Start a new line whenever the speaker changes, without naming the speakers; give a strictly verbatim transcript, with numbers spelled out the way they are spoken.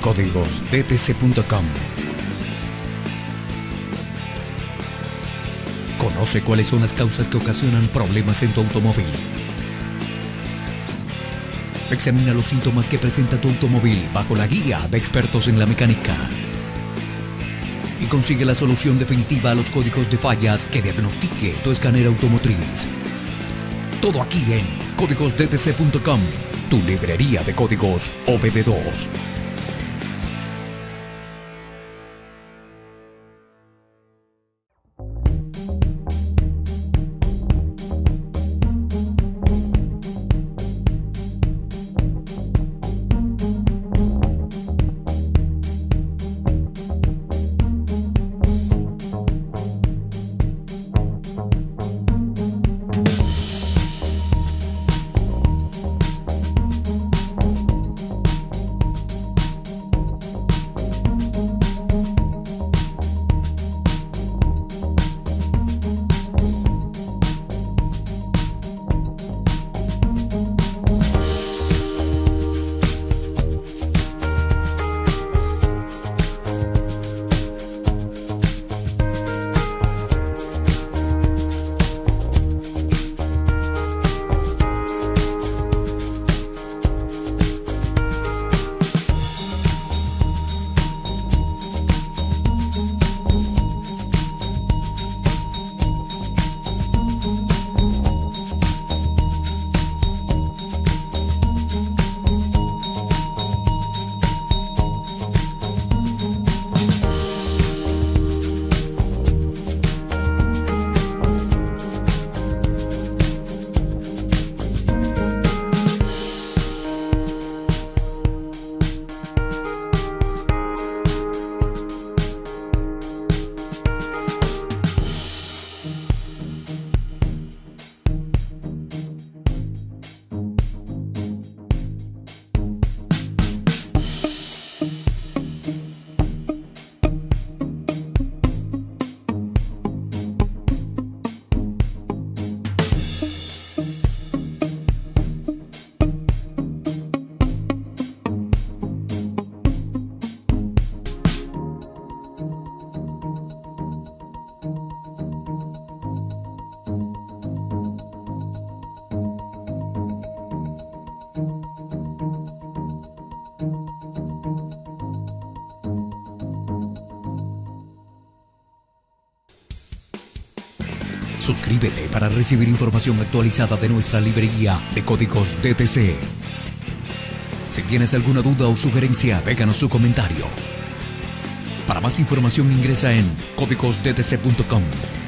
códigos d t c punto com. Conoce cuáles son las causas que ocasionan problemas en tu automóvil. Examina los síntomas que presenta tu automóvil bajo la guía de expertos en la mecánica. Y consigue la solución definitiva a los códigos de fallas que diagnostique tu escáner automotriz. Todo aquí en códigos d t c punto com, tu librería de códigos O B D dos. Suscríbete para recibir información actualizada de nuestra librería de códigos D T C. Si tienes alguna duda o sugerencia, déjanos su comentario. Para más información ingresa en códigos d t c punto com.